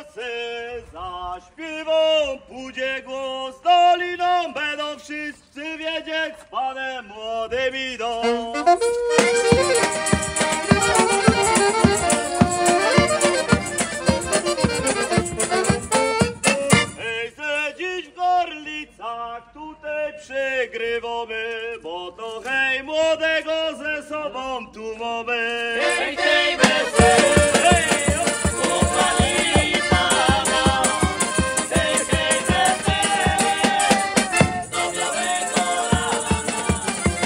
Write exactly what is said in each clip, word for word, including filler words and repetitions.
wiosce zaśpiewą, pójdzie głos doliną, będą wszyscy wiedzieć, z Panem młodym idą. Hej, se dziś w Gorlicach tutaj przygrywamy, bo to hej młodego ze sobą tu mamy. Hej, hej, wesoły, hej, chłopaki pana. Hej, hej, wesoły, do białego rana.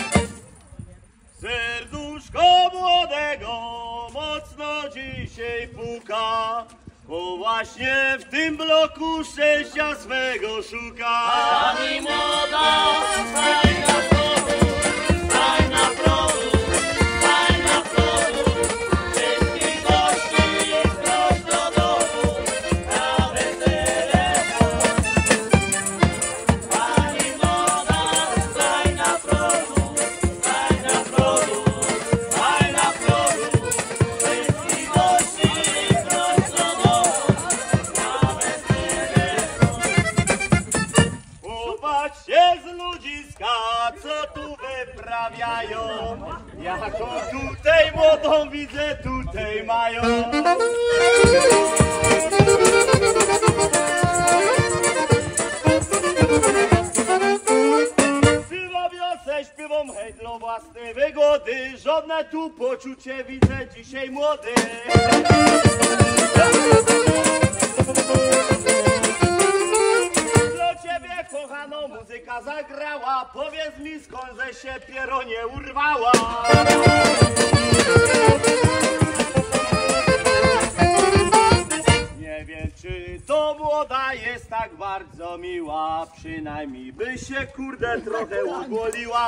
Serduszko młodego mocno dzisiaj puka, bo właśnie w tym bloku szczęścia swego szuka. Pani młoda, stań na progu, stań na progu, stań na progu. Wszystkich gości proś do domu, na wesele chodź. Pani młoda, stań na progu, stań na progu, stań na progu. Wszystkich gości proś do domu, na wesele chodź. Popatrzcie z ludziska, co tu wyprawiają. Jaką tutaj młodą widzę, tutaj mają. Sywa wiosę śpiewą, hej, dla własnej wygody. Żadne tu poczucie widzę dzisiaj młody. Dla ciebie kochano muzyka zagrała, powiedz mi skąd ze się piero nie urwała. Nie wiem czy to młoda jest tak bardzo miła, przynajmniej by się kurde trochę ugoliła.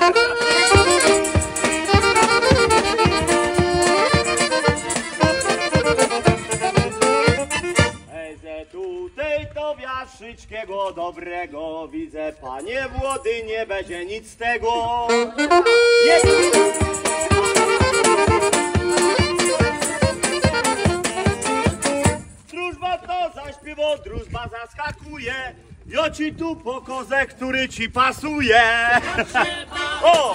Eze tutaj to wiaszyczkiego dobrego widzę, panie młody, nie będzie nic z tego. Nie. Drużba to zaśpiewo, drużba zaskakuje. Ja ci tu pokozę, który ci pasuje. O!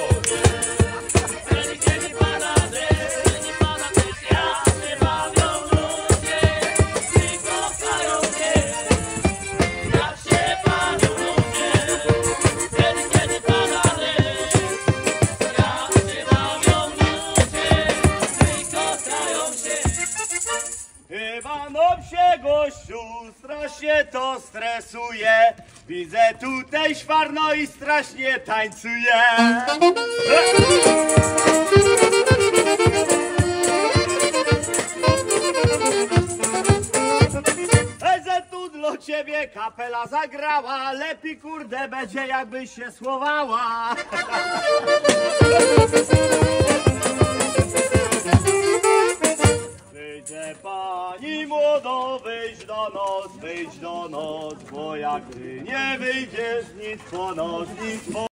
Chyba no się gościu strasznie to stresuje. Widzę tutaj szwarno i strasznie tańcuje. Eze tu dla ciebie kapela zagrała, lepiej kurde będzie jakbyś się słowała. Wyjdzie pani młodo, wyjdź do nos, wyjdź do nos, bo jak ty nie wyjdziesz nic po nos, nic po